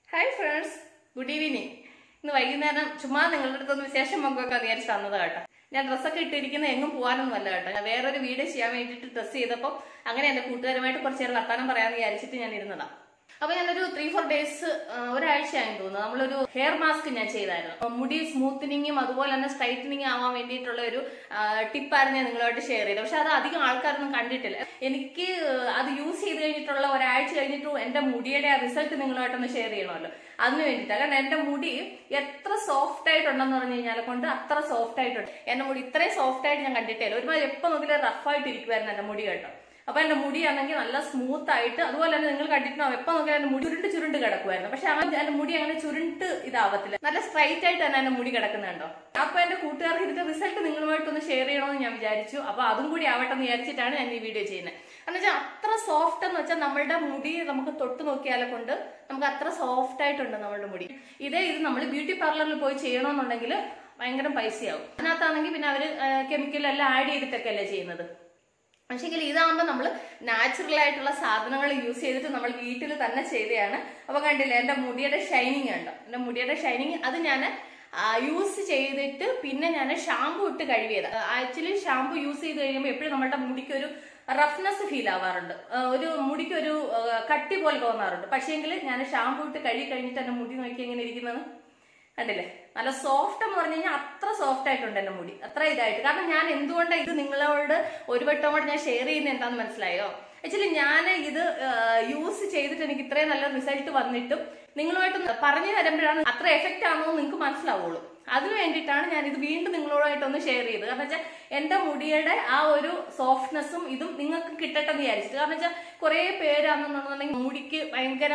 Hi friends, good evening. ഇന്ന് വൈകുന്നേരം ചുമ്മാ നിങ്ങളുടെ അടുത്തൊന്ന് വിശേഷം പങ്കുവെക്കാൻ വിചാരിച്ച് തന്നത് കേട്ടോ. ഞാൻ ഡ്രസ്സൊക്കെ ഇട്ടിരിക്കുന്ന എങ്ങും പോകാനൊന്നും അല്ല കേട്ടോ. ഞാൻ വേറൊരു വീഡിയോ ചെയ്യാൻ വേണ്ടിയിട്ട് ഡ്രസ്സ് ചെയ്തപ്പോൾ അങ്ങനെ എന്റെ കൂട്ടുകാരുമായിട്ട് കുറച്ച് നേരം വർത്താനം പറയാമെന്ന് വിചാരിച്ചിട്ട് ഞാൻ ഇരുന്നതാണ്. അപ്പൊ ഞാനൊരു 3-4 ഡേയ്സ് ഒരാഴ്ചയായി തോന്നുന്നു നമ്മളൊരു ഹെയർ മാസ്ക് ഞാൻ ചെയ്തായിരുന്നു. മുടി സ്മൂത്തനിങ്ങും അതുപോലെ തന്നെ സ്ട്രൈറ്റനിങ് ആവാൻ വേണ്ടിയിട്ടുള്ള ഒരു ടിപ്പായിരുന്നു ഞാൻ നിങ്ങളുമായിട്ട് ഷെയർ ചെയ്തത്. പക്ഷെ അത് അധികം ആൾക്കാരൊന്നും കണ്ടിട്ടില്ല. എനിക്ക് അത് യൂസ് ചെയ്ത് കഴിഞ്ഞിട്ടുള്ള ഒരാഴ്ച കഴിഞ്ഞിട്ട് എന്റെ മുടിയുടെ ആ റിസൾട്ട് നിങ്ങളുമായിട്ടൊന്ന് ഷെയർ ചെയ്യണമല്ലോ. അതിന് വേണ്ടിയിട്ടാണ്. കാരണം എന്റെ മുടി എത്ര സോഫ്റ്റ് ആയിട്ടുണ്ടെന്ന് പറഞ്ഞു കഴിഞ്ഞാൽ കൊണ്ട് അത്ര സോഫ്റ്റ് ആയിട്ടുണ്ട്. എന്റെ മുടി ഇത്രയും സോഫ്റ്റ് ആയിട്ട് ഞാൻ കണ്ടിട്ടില്ല. ഒരുമാതിരി എപ്പോൾ നോക്കിയാലും റഫായിട്ട് ഇരിക്കുമായിരുന്നു എന്റെ മുടി കേട്ടോ. അപ്പൊ എന്റെ മുടിയാണെങ്കിൽ നല്ല സ്മൂത്ത് ആയിട്ട്, അതുപോലെ തന്നെ നിങ്ങൾ കണ്ടിട്ടുണ്ടാവും എപ്പോൾ നോക്കിയാൽ എന്റെ മുടി ചുരുണ്ട് കിടക്കുമായിരുന്നു. പക്ഷെ എന്റെ മുടി അങ്ങനെ ചുരുണ്ട് ഇതാവത്തില്ല, നല്ല സ്ട്രൈറ്റ് ആയിട്ട് തന്നെ എന്റെ മുടി കിടക്കുന്നുണ്ടോ. അപ്പൊ എന്റെ കൂട്ടുകാർക്ക് ഇതിന്റെ റിസൾട്ട് നിങ്ങളുമായിട്ടൊന്ന് ഷെയർ ചെയ്യണമെന്ന് ഞാൻ വിചാരിച്ചു. അപ്പൊ അതും കൂടി ആവട്ടെ എന്ന് വിചാരിച്ചിട്ടാണ് ഞാൻ ഈ വീഡിയോ ചെയ്യുന്നത്. എന്ന് വെച്ചാൽ അത്ര സോഫ്റ്റ് എന്ന് വെച്ചാൽ നമ്മളുടെ മുടി നമുക്ക് തൊട്ട് നോക്കിയാലെ കൊണ്ട് നമുക്ക് അത്ര സോഫ്റ്റ് ആയിട്ടുണ്ട് നമ്മളുടെ മുടി. ഇത് നമ്മൾ ബ്യൂട്ടി പാർലറിൽ പോയി ചെയ്യണമെന്നുണ്ടെങ്കിൽ ഭയങ്കര പൈസയാവും. അതിനകത്താണെങ്കിൽ പിന്നെ അവര് കെമിക്കലെല്ലാം ആഡ് ചെയ്തിട്ടൊക്കെ അല്ലേ ചെയ്യുന്നത്. പക്ഷെങ്കിൽ ഇതാകുമ്പോൾ നമ്മൾ നാച്ചുറൽ ആയിട്ടുള്ള സാധനങ്ങൾ യൂസ് ചെയ്തിട്ട് നമ്മൾ വീട്ടിൽ തന്നെ ചെയ്തതാണ്. അപ്പൊ കണ്ടില്ലേ എന്റെ മുടിയുടെ ഷൈനിങ് ഉണ്ടോ. എന്റെ മുടിയുടെ ഷൈനിങ് അത് ഞാൻ യൂസ് ചെയ്തിട്ട് പിന്നെ ഞാൻ ഷാമ്പു ഇട്ട് കഴുകിയത്. ആക്ച്വലി ഷാമ്പു യൂസ് ചെയ്ത് കഴിയുമ്പോൾ എപ്പോഴും നമ്മുടെ മുടിക്ക് ഒരു റഫ്നെസ് ഫീൽ ആവാറുണ്ട്, ഒരു മുടിക്ക് ഒരു കട്ടി പോലെ തോന്നാറുണ്ട്. പക്ഷേങ്കിൽ ഞാൻ ഷാമ്പു ഇട്ട് കഴുകി കഴിഞ്ഞിട്ട് എന്റെ മുടി നോക്കി എങ്ങനെ ഇരിക്കുന്നത് കണ്ടില്ലേ. നല്ല സോഫ്റ്റ് എന്ന് പറഞ്ഞു കഴിഞ്ഞാൽ അത്ര സോഫ്റ്റ് ആയിട്ടുണ്ട് എന്റെ മുടി, അത്ര ഇതായിട്ട്. കാരണം ഞാൻ എന്തുകൊണ്ടാണ് ഇത് നിങ്ങളോട് ഒരു വട്ടം കൂടെ ഞാൻ ഷെയർ ചെയ്യുന്നത് എന്താണെന്ന് മനസ്സിലായോ. ആക്ച്വലി ഞാൻ ഇത് യൂസ് ചെയ്തിട്ട് എനിക്ക് ഇത്രയും നല്ല റിസൾട്ട് വന്നിട്ടും നിങ്ങളുമായിട്ട് പറഞ്ഞു തരുമ്പോഴാണ് അത്ര എഫക്റ്റ് ആണോ എന്ന് നിങ്ങൾക്ക് മനസ്സിലാവുള്ളൂ. അതിനു വേണ്ടിയിട്ടാണ് ഞാൻ ഇത് വീണ്ടും നിങ്ങളോടായിട്ടൊന്ന് ഷെയർ ചെയ്തത്. കാരണം വെച്ചാൽ എന്റെ മുടിയുടെ ആ ഒരു സോഫ്റ്റ്നെസ്സും ഇതും നിങ്ങൾക്ക് കിട്ടട്ടെ എന്ന് വിചാരിച്ചിട്ട്. കാരണം വെച്ചാൽ കുറെ പേരാണെന്നുണ്ടെങ്കിൽ മുടിക്ക് ഭയങ്കര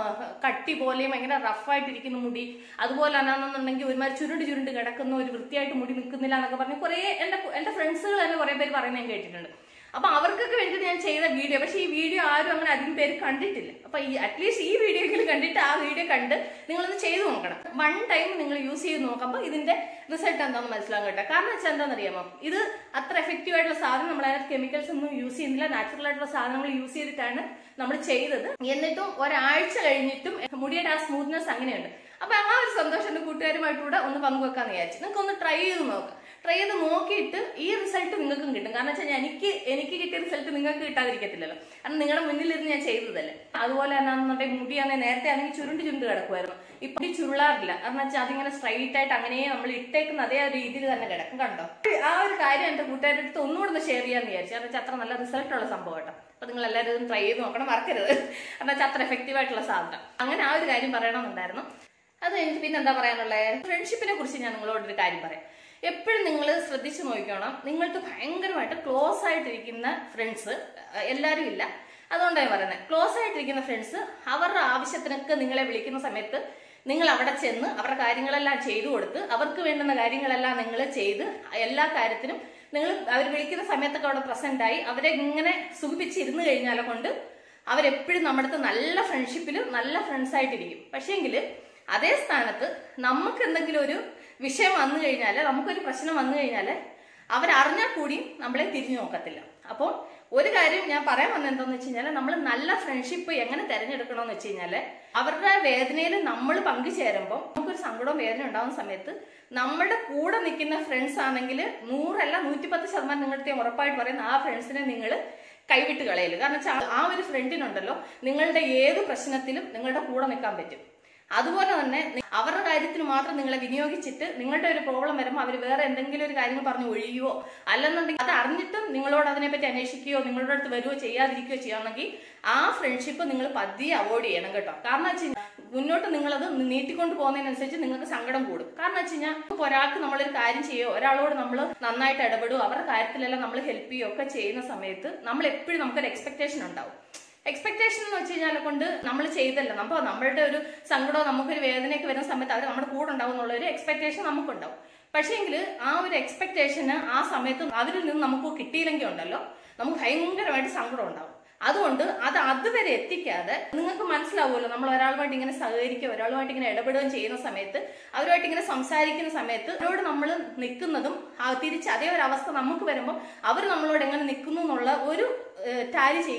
കട്ടി പോലെയും ഭയങ്കര റഫായിട്ടിരിക്കുന്ന മുടി, അതുപോലെ ആണെന്നുണ്ടെങ്കിൽ ഒരുമാതിരി ചുരുണ്ട് കിടക്കുന്ന ഒരു വൃത്തിയായിട്ട് മുടി നിൽക്കുന്നില്ല എന്നൊക്കെ പറഞ്ഞ് കുറെ എന്റെ ഫ്രണ്ട്സുകൾ തന്നെ കുറെ പേര് പറയുന്നത് ഞാൻ കേട്ടിട്ടുണ്ട്. അപ്പൊ അവർക്കൊക്കെ വേണ്ടിയിട്ട് ഞാൻ ചെയ്ത വീഡിയോ. പക്ഷെ ഈ വീഡിയോ ആരും അങ്ങനെ അധികം പേര് കണ്ടിട്ടില്ല. അപ്പൊ അറ്റ്ലീസ്റ്റ് ഈ വീഡിയോയെങ്കിലും കണ്ടിട്ട് ആ വീഡിയോ കണ്ട് നിങ്ങളൊന്ന് ചെയ്ത് നോക്കണം. 1 ടൈം നിങ്ങൾ യൂസ് ചെയ്ത് നോക്കുമ്പോൾ ഇതിന്റെ റിസൾട്ട് എന്താണെന്ന് മനസ്സിലാകും കേട്ടോ. കാരണം വെച്ചാൽ എന്താണെന്നറിയാമോ, ഇത് അത്ര എഫക്റ്റീവ് ആയിട്ടുള്ള സാധനം, നമ്മൾ അതിനകത്ത് കെമിക്കൽസ് ഒന്നും യൂസ് ചെയ്യുന്നില്ല, നാച്ചുറൽ ആയിട്ടുള്ള സാധനങ്ങൾ യൂസ് ചെയ്തിട്ടാണ് നമ്മൾ ചെയ്തത്. എന്നിട്ടും ഒരാഴ്ച കഴിഞ്ഞിട്ടും മുടിയുടെ ആ സ്മൂത്ത്നെസ് അങ്ങനെയുണ്ട്. അപ്പൊ ആ ഒരു സന്തോഷം എന്റെ കൂട്ടുകാരുമായിട്ടൂടെ ഒന്ന് പങ്കുവെക്കാന്ന് വിചാരിച്ചു. നിങ്ങൾക്ക് ഒന്ന് ട്രൈ ചെയ്ത് നോക്കാം. ട്രൈ ചെയ്ത് നോക്കിയിട്ട് ഈ റിസൾട്ട് നിങ്ങൾക്കും കിട്ടും. കാരണം വെച്ചാൽ എനിക്ക് കിട്ടിയ റിസൾട്ട് നിങ്ങൾക്ക് കിട്ടാതിരിക്കത്തില്ലല്ലോ. കാരണം നിങ്ങളുടെ മുന്നിലിരുന്ന് ഞാൻ ചെയ്തതല്ലേ. അതുപോലെ തന്നെ എന്നുണ്ടെങ്കിൽ മുടിയാണെങ്കിൽ നേരത്തെ ആണെങ്കിൽ ചുരുണ്ട് കിടക്കുമായിരുന്നു. ഇപ്പൊ ഈ ചുരുളാറില്ല. കാരണം വെച്ചാൽ അതിങ്ങനെ സ്ട്രൈറ്റ് ആയിട്ട് അങ്ങനെ നമ്മൾ ഇട്ടേക്കുന്ന അതേ ഒരു രീതിയിൽ തന്നെ കിടക്കും. കണ്ടോ. ആ ഒരു കാര്യം എന്റെ കൂട്ടുകാരുടെ അടുത്ത് ഒന്നുകൂടെ ഒന്ന് ഷെയർ ചെയ്യാന്ന് വിചാരിച്ചു. കാരണം വെച്ചാൽ അത്ര നല്ല റിസൾട്ട് ഉള്ള സംഭവം കേട്ടോ. അപ്പൊ നിങ്ങൾ എല്ലാവരും ട്രൈ ചെയ്ത് നോക്കണം, മറക്കരുത്. കാരണം വെച്ചാൽ അത്ര എഫക്റ്റീവ് ആയിട്ടുള്ള സാധനം. അങ്ങനെ ആ ഒരു കാര്യം പറയണമെന്നുണ്ടായിരുന്നു. അത് കഴിഞ്ഞിട്ട് പിന്നെ എന്താ പറയാനുള്ളത്, ഫ്രണ്ട്ഷിപ്പിനെ കുറിച്ച് ഞാൻ നിങ്ങളോടൊരു കാര്യം പറയാം. എപ്പോഴും നിങ്ങൾ ശ്രദ്ധിച്ചു നോക്കണം, നിങ്ങൾക്ക് ഭയങ്കരമായിട്ട് ക്ലോസ് ആയിട്ടിരിക്കുന്ന ഫ്രണ്ട്സ് എല്ലാവരും ഇല്ല. അതുകൊണ്ടാണ് പറയുന്നത്, ക്ലോസ് ആയിട്ടിരിക്കുന്ന ഫ്രണ്ട്സ് അവരുടെ ആവശ്യത്തിനൊക്കെ നിങ്ങളെ വിളിക്കുന്ന സമയത്ത് നിങ്ങൾ അവിടെ ചെന്ന് അവരുടെ കാര്യങ്ങളെല്ലാം ചെയ്തു കൊടുത്ത് അവർക്ക് വേണ്ടുന്ന കാര്യങ്ങളെല്ലാം നിങ്ങൾ ചെയ്ത് എല്ലാ കാര്യത്തിനും നിങ്ങൾ അവർ വിളിക്കുന്ന സമയത്തൊക്കെ അവിടെ പ്രസന്റ് ആയി അവരെ ഇങ്ങനെ സുഖിപ്പിച്ചിരുന്നു കഴിഞ്ഞാലെ കൊണ്ട് അവരെപ്പോഴും നമ്മുടെ അടുത്ത് നല്ല ഫ്രണ്ട്ഷിപ്പിൽ നല്ല ഫ്രണ്ട്സ് ആയിട്ടിരിക്കും. പക്ഷേങ്കിൽ അതേ സ്ഥാനത്ത് നമുക്ക് എന്തെങ്കിലും ഒരു വിഷയം വന്നു കഴിഞ്ഞാല്, നമുക്കൊരു പ്രശ്നം വന്നു കഴിഞ്ഞാല് അവരറിഞ്ഞാൽ കൂടി നമ്മളെ തിരിഞ്ഞു നോക്കത്തില്ല. അപ്പോൾ ഒരു കാര്യം ഞാൻ പറയാൻ വന്നത് എന്താന്ന് വെച്ച് കഴിഞ്ഞാൽ, നമ്മൾ നല്ല ഫ്രണ്ട്ഷിപ്പ് എങ്ങനെ തിരഞ്ഞെടുക്കണമെന്ന് വെച്ച് കഴിഞ്ഞാല്, അവരുടെ വേദനയിൽ നമ്മൾ പങ്കുചേരുമ്പോൾ നമുക്കൊരു സങ്കടവും വേദന ഉണ്ടാകുന്ന സമയത്ത് നമ്മുടെ കൂടെ നിൽക്കുന്ന ഫ്രണ്ട്സ് ആണെങ്കിൽ 100 അല്ല 110% നിങ്ങളുടെ ഉറപ്പായിട്ട് പറയുന്ന ആ ഫ്രണ്ട്സിനെ നിങ്ങൾ കൈവിട്ട് കളയല്. കാരണം വെച്ചാൽ ആ ഒരു ഫ്രണ്ടിനുണ്ടല്ലോ നിങ്ങളുടെ ഏത് പ്രശ്നത്തിലും നിങ്ങളുടെ കൂടെ നിൽക്കാൻ പറ്റും. അതുപോലെ തന്നെ അവരുടെ കാര്യത്തിന് മാത്രം നിങ്ങളെ വിനിയോഗിച്ചിട്ട് നിങ്ങളുടെ ഒരു പ്രോബ്ലം വരുമ്പോൾ അവർ വേറെ എന്തെങ്കിലും ഒരു കാര്യങ്ങൾ പറഞ്ഞ് ഒഴിയുവോ, അല്ലെന്നുണ്ടെങ്കിൽ അത് അറിഞ്ഞിട്ടും നിങ്ങളോട് അതിനെപ്പറ്റി അന്വേഷിക്കുകയോ നിങ്ങളുടെ അടുത്ത് വരുവോ ചെയ്യാതിരിക്കുകയോ ചെയ്യാമെങ്കിൽ ആ ഫ്രണ്ട്ഷിപ്പ് നിങ്ങൾ പതിയെ അവോയ്ഡ് ചെയ്യണം കേട്ടോ. കാരണം വെച്ച് കഴിഞ്ഞാൽ മുന്നോട്ട് നിങ്ങളത് നീട്ടിക്കൊണ്ട് പോകുന്നതിനനുസരിച്ച് നിങ്ങൾക്ക് സങ്കടം കൂടും. കാരണം വെച്ച് കഴിഞ്ഞാൽ ഒരാൾക്ക് നമ്മളൊരു കാര്യം ചെയ്യുകയോ ഒരാളോട് നമ്മൾ നന്നായിട്ട് ഇടപെടുകയോ അവരുടെ കാര്യത്തിലെല്ലാം നമ്മൾ ഹെൽപ്പ് ചെയ്യുകയോ ഒക്കെ ചെയ്യുന്ന സമയത്ത് നമ്മൾ എപ്പോഴും നമുക്കൊരു എക്സ്പെക്ടേഷൻ ഉണ്ടാവും. എക്സ്പെക്ടേഷൻ എന്ന് വെച്ച് കഴിഞ്ഞാൽ കൊണ്ട് നമ്മൾ ചെയ്തല്ല, നമ്മളുടെ ഒരു സങ്കടമോ നമുക്കൊരു വേദനയൊക്കെ വരുന്ന സമയത്ത് അവർ നമ്മുടെ കൂടെ ഉണ്ടാവും എന്നുള്ള ഒരു എക്സ്പെക്ടേഷൻ നമുക്കുണ്ടാവും. പക്ഷേങ്കിൽ ആ ഒരു എക്സ്പെക്ടേഷന് ആ സമയത്ത് അവരിൽ നിന്ന് നമുക്ക് കിട്ടിയില്ലെങ്കിൽ ഉണ്ടല്ലോ നമുക്ക് ഭയങ്കരമായിട്ട് സങ്കടം ഉണ്ടാവും. അതുകൊണ്ട് അത് അതുവരെ എത്തിക്കാതെ നിങ്ങൾക്ക് മനസ്സിലാവുമല്ലോ, നമ്മൾ ഒരാളുമായിട്ട് ഇങ്ങനെ സഹകരിക്കുക ഒരാളുമായിട്ട് ഇങ്ങനെ ഇടപെടുകയും ചെയ്യുന്ന സമയത്ത് അവരുമായിട്ട് ഇങ്ങനെ സംസാരിക്കുന്ന സമയത്ത് അവരോട് നമ്മൾ നിൽക്കുന്നതും തിരിച്ച് അതേ ഒരു അവസ്ഥ നമുക്ക് വരുമ്പോൾ അവർ നമ്മളോട് എങ്ങനെ നിൽക്കുന്നു എന്നുള്ള ഒരു ടാലി ചെയ്യുക.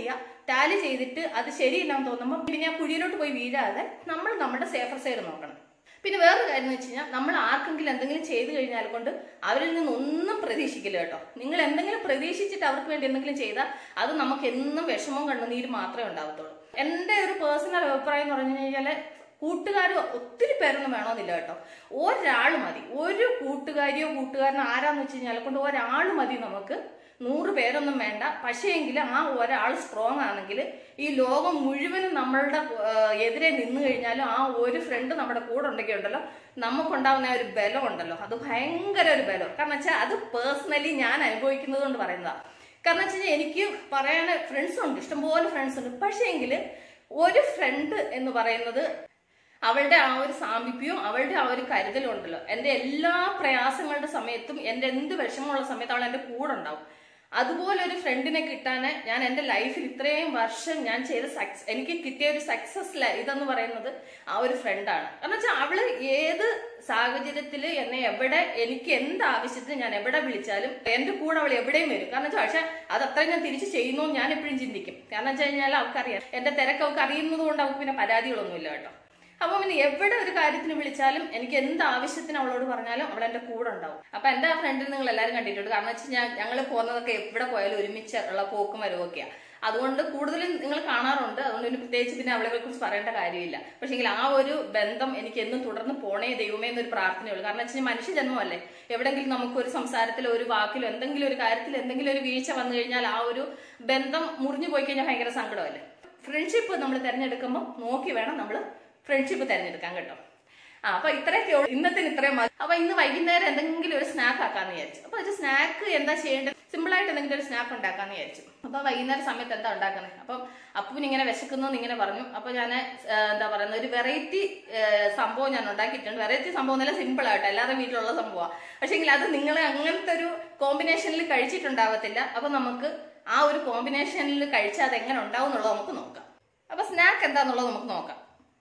ടാലി ചെയ്തിട്ട് അത് ശരിയില്ലാന്ന് തോന്നുമ്പോൾ പിന്നെ ആ കുഴിയിലോട്ട് പോയി വീഴാതെ നമ്മൾ നമ്മുടെ സേഫർ സൈഡ് നോക്കണം. പിന്നെ വേറൊരു കാര്യം എന്ന് വെച്ച് കഴിഞ്ഞാൽ നമ്മൾ ആർക്കെങ്കിലും എന്തെങ്കിലും ചെയ്തു കഴിഞ്ഞാൽ കൊണ്ട് അവരിൽ നിന്ന് ഒന്നും പ്രതീക്ഷിക്കില്ല കേട്ടോ. നിങ്ങൾ എന്തെങ്കിലും പ്രതീക്ഷിച്ചിട്ട് അവർക്ക് വേണ്ടി എന്തെങ്കിലും ചെയ്താൽ അത് നമുക്ക് എന്നും വിഷമവും കണ്ണുനീര് മാത്രമേ ഉണ്ടാവത്തുള്ളൂ. എന്റെ ഒരു പേഴ്സണൽ അഭിപ്രായം എന്ന് പറഞ്ഞു കഴിഞ്ഞാൽ കൂട്ടുകാർ ഒത്തിരി പേരൊന്നും വേണമെന്നില്ല കേട്ടോ. ഒരാൾ മതി. ഒരു കൂട്ടുകാരിയോ കൂട്ടുകാരനോ ആരാന്ന് വെച്ച് കഴിഞ്ഞാൽ കൊണ്ട് ഒരാൾ മതി നമുക്ക്. 100 പേരൊന്നും വേണ്ട. പക്ഷേ എങ്കിൽ ആ ഒരാൾ സ്ട്രോങ് ആണെങ്കിൽ ഈ ലോകം മുഴുവനും നമ്മളുടെ എതിരെ നിന്ന് കഴിഞ്ഞാലും ആ ഒരു ഫ്രണ്ട് നമ്മുടെ കൂടെ ഉണ്ടെങ്കിൽ ഉണ്ടല്ലോ നമുക്കുണ്ടാവുന്ന ഒരു ബലം ഉണ്ടല്ലോ, അത് ഭയങ്കര ഒരു ബലം. കാരണം വെച്ചാൽ അത് പേഴ്സണലി ഞാൻ അനുഭവിക്കുന്നത് കൊണ്ട് പറയുന്നതാണ്. കാരണം വെച്ച് കഴിഞ്ഞാൽ എനിക്ക് പറയാൻ ഫ്രണ്ട്സ് ഉണ്ട്, ഇഷ്ടംപോലെ ഫ്രണ്ട്സ് ഉണ്ട്. പക്ഷേ എങ്കിൽ ഒരു ഫ്രണ്ട് എന്ന് പറയുന്നത് അവളുടെ ആ ഒരു സാമീപ്യവും അവളുടെ ആ ഒരു കരുതലും ഉണ്ടല്ലോ. എൻ്റെ എല്ലാ പ്രയാസങ്ങളുടെ സമയത്തും എൻ്റെ എന്ത് വിഷമമുള്ള സമയത്ത് അവൾ എൻ്റെ കൂടെ ഉണ്ടാവും. അതുപോലെ ഒരു ഫ്രണ്ടിനെ കിട്ടാന് ഞാൻ എൻ്റെ ലൈഫിൽ ഇത്രയും വർഷം ഞാൻ ചെയ്ത എനിക്ക് കിട്ടിയ ഒരു സക്സസ് ഇതെന്ന് പറയുന്നത് ആ ഒരു ഫ്രണ്ടാണ്. കാരണം വെച്ചാൽ അവള് ഏത് സാഹചര്യത്തില് എന്നെ എവിടെ എനിക്ക് എന്ത് ആവശ്യത്തിന് ഞാൻ എവിടെ വിളിച്ചാലും എന്റെ കൂടെ അവൾ എവിടെയും വരും. കാരണം വെച്ചാൽ പക്ഷെ അത് അത്രയും ഞാൻ തിരിച്ച് ചെയ്യുന്നു ഞാൻ എപ്പോഴും ചിന്തിക്കും. കാരണം വെച്ച് കഴിഞ്ഞാൽ അവൾക്കറിയാം എന്റെ തിരക്ക് അവൾക്ക് അറിയുന്നത് കൊണ്ട് അവൾക്ക് പിന്നെ പരാതികളൊന്നുമില്ല കേട്ടോ. അപ്പൊ പിന്നെ എവിടെ ഒരു കാര്യത്തിന് വിളിച്ചാലും എനിക്ക് എന്ത് ആവശ്യത്തിന് അവളോട് പറഞ്ഞാലും അവൾ എന്റെ കൂടെ ഉണ്ടാവും. അപ്പൊ എന്റെ ആ ഫ്രണ്ടിൽ നിങ്ങൾ എല്ലാവരും കണ്ടിട്ടുണ്ട്. കാരണം വെച്ചാൽ ഞങ്ങൾ പോകുന്നതൊക്കെ എവിടെ പോയാലും ഒരുമിച്ച് ഉള്ള പോക്കും വരവൊക്കെയാണ്. അതുകൊണ്ട് കൂടുതലും നിങ്ങൾ കാണാറുണ്ട്. അതുകൊണ്ട് പിന്നെ പ്രത്യേകിച്ച് പിന്നെ അവളെ കുറിച്ച് പറയേണ്ട കാര്യമില്ല. പക്ഷെങ്കിൽ ആ ഒരു ബന്ധം എനിക്ക് എന്നും തുടർന്ന് പോണേ ദൈവമേ എന്നൊരു പ്രാർത്ഥനയുള്ളൂ. കാരണം വെച്ചാൽ മനുഷ്യജന്മമല്ലേ, എവിടെങ്കിലും നമുക്കൊരു സംസാരത്തിലോ ഒരു വാക്കിലോ എന്തെങ്കിലും ഒരു കാര്യത്തിൽ എന്തെങ്കിലും ഒരു വീഴ്ച വന്നു കഴിഞ്ഞാൽ ആ ഒരു ബന്ധം മുറിഞ്ഞു പോയി കഴിഞ്ഞാൽ ഭയങ്കര സങ്കടമല്ലേ. ഫ്രണ്ട്ഷിപ്പ് നമ്മൾ തിരഞ്ഞെടുക്കുമ്പോൾ നോക്കി വേണം നമ്മൾ ഫ്രണ്ട്ഷിപ്പ് തിരഞ്ഞെടുക്കാൻ കേട്ടോ. അപ്പൊ ഇത്രയൊക്കെ ഇന്നത്തെ ഇത്രയും മതി. അപ്പൊ ഇന്ന് വൈകുന്നേരം എന്തെങ്കിലും ഒരു സ്നാക്ക് ആക്കാന്ന് വിചാരിച്ചു. അപ്പൊ ഒരു സ്നാക്ക് എന്താ ചെയ്യേണ്ടത്, സിമ്പിൾ ആയിട്ട് എന്തെങ്കിലും ഒരു സ്നാക്ക് ഉണ്ടാക്കാന്ന് വിചാരിച്ചു. അപ്പൊ വൈകുന്നേരം സമയത്ത് എന്താ ഉണ്ടാക്കുന്നത്, അപ്പം അപ്പൂന് ഇങ്ങനെ വിശക്കുന്നു ഇങ്ങനെ പറഞ്ഞു. അപ്പൊ ഞാൻ എന്താ പറയുന്നത് ഒരു വെറൈറ്റി സംഭവം ഞാൻ ഉണ്ടാക്കിയിട്ടുണ്ട്. വെറൈറ്റി സംഭവം നല്ല സിമ്പിൾ ആയിട്ട് എല്ലാവരുടെ വീട്ടിലുള്ള സംഭവമാണ്. പക്ഷെങ്കിൽ അത് നിങ്ങൾ അങ്ങനത്തെ ഒരു കോമ്പിനേഷനിൽ കഴിച്ചിട്ടുണ്ടാവത്തില്ല. അപ്പൊ നമുക്ക് ആ ഒരു കോമ്പിനേഷനിൽ കഴിച്ചാൽ അത് എങ്ങനെ ഉണ്ടാവും എന്നുള്ളത് നമുക്ക് നോക്കാം. അപ്പൊ സ്നാക്ക് എന്താന്നുള്ളത് നമുക്ക് നോക്കാം.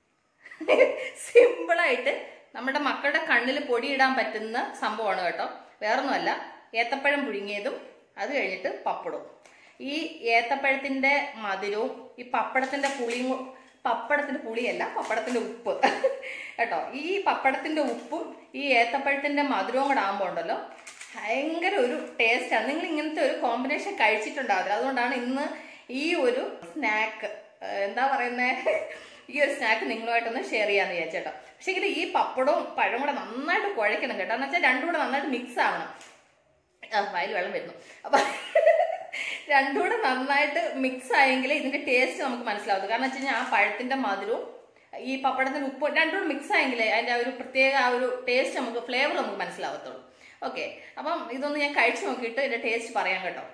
സിമ്പിളായിട്ട് നമ്മുടെ മക്കളുടെ കണ്ണിൽ പൊടിയിടാൻ പറ്റുന്ന സംഭവമാണ് കേട്ടോ. വേറൊന്നുമല്ല, ഏത്തപ്പഴം പുഴുങ്ങിയതും അത് കഴിഞ്ഞിട്ട് പപ്പടവും. ഈ ഏത്തപ്പഴത്തിന്റെ മധുരവും ഈ പപ്പടത്തിന്റെ പുളിയും, പപ്പടത്തിന്റെ പുളിയല്ല പപ്പടത്തിന്റെ ഉപ്പ് കേട്ടോ. ഈ പപ്പടത്തിന്റെ ഉപ്പും ഈ ഏത്തപ്പഴത്തിന്റെ മധുരവും കൂടെ ആകുമ്പോൾ ഉണ്ടല്ലോ ഭയങ്കര ഒരു ടേസ്റ്റാണ്. നിങ്ങൾ ഇങ്ങനത്തെ ഒരു കോമ്പിനേഷൻ കഴിച്ചിട്ടുണ്ടാവില്ല. അതുകൊണ്ടാണ് ഇന്ന് ഈ ഒരു സ്നാക്ക് എന്താ പറയുന്നത് ഈ ഒരു സ്നാക്ക് നിങ്ങളുമായിട്ടൊന്ന് ഷെയർ ചെയ്യാന്ന് വിചാരിച്ചേട്ടോ. പക്ഷെ എങ്കിൽ ഈ പപ്പടവും പഴം കൂടെ നന്നായിട്ട് കുഴക്കണം കേട്ടോ. എന്ന് വെച്ചാൽ രണ്ടും കൂടെ നന്നായിട്ട് മിക്സ് ആവണം. വായിൽ വെള്ളം വരുന്നു. അപ്പൊ രണ്ടും കൂടെ നന്നായിട്ട് മിക്സ് ആയെങ്കിൽ ഇതിന്റെ ടേസ്റ്റ് നമുക്ക് മനസ്സിലാവും. കാരണം വെച്ച് കഴിഞ്ഞാൽ ആ പഴത്തിന്റെ മധുരവും ഈ പപ്പടത്തിന്റെ ഉപ്പ് രണ്ടും കൂടെ മിക്സ് ആയെങ്കിലേ അതിന്റെ ആ ഒരു പ്രത്യേക ആ ഒരു ടേസ്റ്റ് നമുക്ക് ഫ്ലേവർ നമുക്ക് മനസ്സിലാവത്തുള്ളൂ. ഓക്കെ, അപ്പം ഇതൊന്ന് ഞാൻ കഴിച്ചു നോക്കിയിട്ട് ഇതിന്റെ ടേസ്റ്റ് പറയാം കേട്ടോ.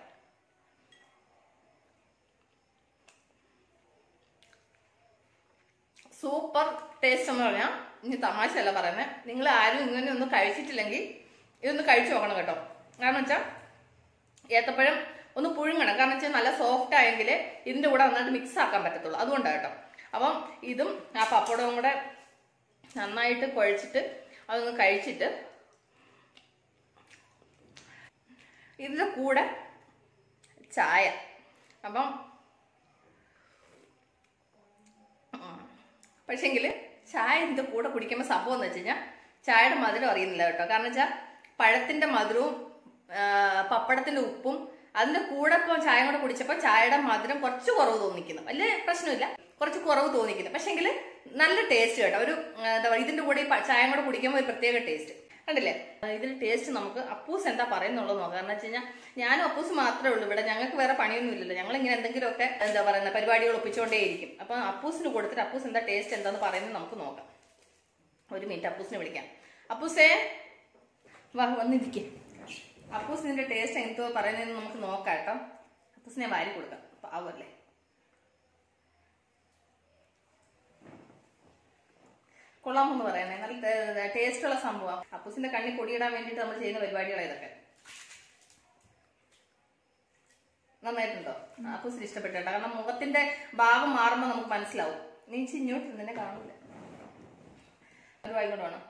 സൂപ്പർ ടേസ്റ്റ് എന്ന് പറഞ്ഞാൽ ഇനി തമാശയല്ല പറയുന്നത്. നിങ്ങൾ ആരും ഇങ്ങനെ ഒന്നും കഴിച്ചിട്ടില്ലെങ്കിൽ ഇതൊന്ന് കഴിച്ചു നോക്കണം കേട്ടോ. കാരണം വെച്ചാൽ ഏത്തപ്പഴം ഒന്ന് പുഴുങ്ങണം. കാരണം വെച്ചാൽ നല്ല സോഫ്റ്റ് ആയെങ്കിൽ ഇതിന്റെ കൂടെ നന്നായിട്ട് മിക്സ് ആക്കാൻ പറ്റത്തുള്ളൂ. അതുകൊണ്ടാണ് കേട്ടോ. അപ്പം ഇതും ആ പപ്പടവും കൂടെ നന്നായിട്ട് കുഴച്ചിട്ട് അതൊന്ന് കഴിച്ചിട്ട് ഇതിന്റെ കൂടെ ചായ. അപ്പം പക്ഷെങ്കിൽ ചായ ഇതിന്റെ കൂടെ കുടിക്കുമ്പോൾ സംഭവം എന്ന് വെച്ച് കഴിഞ്ഞാൽ ചായയുടെ മധുരം അറിയുന്നില്ല കേട്ടോ. കാരണം വെച്ചാൽ പഴത്തിന്റെ മധുരവും പപ്പടത്തിന്റെ ഉപ്പും അതിന്റെ കൂടെ ഇപ്പോൾ ചായ കൂടെ കുടിച്ചപ്പോൾ ചായയുടെ മധുരം കുറച്ച് കുറവ് തോന്നിക്കുന്നു. വലിയ പ്രശ്നമില്ല, കുറച്ച് കുറവ് തോന്നിക്കുന്നു. പക്ഷെങ്കിൽ നല്ല ടേസ്റ്റ് കേട്ടോ. ഒരു എന്താ പറയുക ഇതിന്റെ കൂടെ ചായ കൂടെ കുടിക്കുമ്പോൾ ഒരു പ്രത്യേക ടേസ്റ്റ് കണ്ടില്ലേ. ഇതിന്റെ ടേസ്റ്റ് നമുക്ക് അപ്പൂസ് എന്താ പറയുന്നുള്ളത് നോക്കാം. കാരണം വെച്ച് കഴിഞ്ഞാൽ ഞാനും അപ്പൂസ് മാത്രമേ ഉള്ളൂ ഇവിടെ. ഞങ്ങൾക്ക് വേറെ പണിയൊന്നും ഇല്ലല്ലോ. ഞങ്ങൾ ഇങ്ങനെ എന്തെങ്കിലുമൊക്കെ എന്താ പറയുന്ന പരിപാടികൾ ഒപ്പിച്ചുകൊണ്ടേയിരിക്കും. അപ്പൊ അപ്പൂസിന് കൊടുത്തിട്ട് അപ്പൂസ് എന്താ ടേസ്റ്റ് എന്താന്ന് പറയുന്നത് നമുക്ക് നോക്കാം. ഒരു മിനിറ്റ് അപ്പൂസിനെ വിളിക്കാം. അപ്പൂസേ വാ വന്നിരിക്കേ. അപ്പൂസ് ഇതിന്റെ ടേസ്റ്റ് എന്തോ പറയുന്നതെന്ന് നമുക്ക് നോക്കാം കേട്ടോ. അപ്പൂസിനെ വാരി കൊടുക്കാം. പാവല്ലേ. കൊള്ളാമെന്ന് പറയുന്നത് നല്ല ടേസ്റ്റുള്ള സംഭവം. അപ്പൂസിന്റെ കണ്ണിൽ പൊടിയിടാൻ വേണ്ടിയിട്ട് നമ്മൾ ചെയ്യുന്ന പരിപാടികളാണ് ഇതൊക്കെ. നന്നായിട്ടുണ്ടോ? അപ്പൂസിന് ഇഷ്ടപ്പെട്ടു കേട്ടോ. കാരണം മുഖത്തിന്റെ ഭാവം മാറുമ്പോൾ നമുക്ക് മനസ്സിലാവും. നീ ചിഞ്ഞോട്ട് നിന്നെ കാണൂല. ഒരു വായിക്കൊണ്ട് വേണം.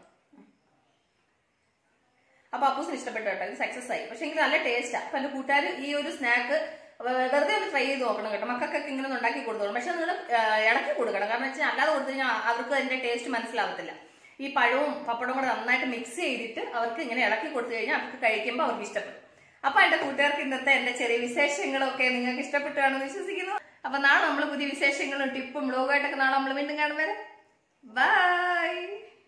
അപ്പൊ അപ്പൂസിന് ഇഷ്ടപ്പെട്ടു കേട്ടോ. ഇത് സക്സസ് ആയി. പക്ഷെ എങ്കിൽ നല്ല ടേസ്റ്റാ. അപ്പൊ എന്റെ കൂട്ടുകാർ ഈ ഒരു സ്നാക്ക് വെറുതെ ഒന്ന് ട്രൈ ചെയ്ത് നോക്കണം കേട്ടോ. മക്കൾക്കൊക്കെ ഇങ്ങനെ ഒന്ന് ഉണ്ടാക്കി കൊടുത്തോളും. പക്ഷെ നിങ്ങൾ ഇളക്കി കൊടുക്കണം. കാരണം വെച്ചാൽ അല്ലാതെ കൊടുത്തു കഴിഞ്ഞാൽ അവർക്ക് അതിന്റെ ടേസ്റ്റ് മനസ്സിലാവത്തില്ല. ഈ പഴവും പപ്പടവും കൂടെ നന്നായിട്ട് മിക്സ് ചെയ്തിട്ട് അവർക്ക് ഇങ്ങനെ ഇളക്കി കൊടുത്തു കഴിഞ്ഞാൽ അവർക്ക് കഴിക്കുമ്പോൾ അവർക്ക് ഇഷ്ടപ്പെടും. അപ്പൊ എന്റെ കൂട്ടുകാർക്ക് ഇന്നത്തെ എന്റെ ചെറിയ വിശേഷങ്ങളൊക്കെ നിങ്ങൾക്ക് ഇഷ്ടപ്പെട്ടാണെന്ന് വിശ്വസിക്കുന്നു. അപ്പൊ നാളെ നമ്മൾ പുതിയ വിശേഷങ്ങളും ടിപ്പും വ്ലോഗായിട്ടൊക്കെ നാളെ നമ്മൾ വീണ്ടും കാണും വരെ. ബൈ.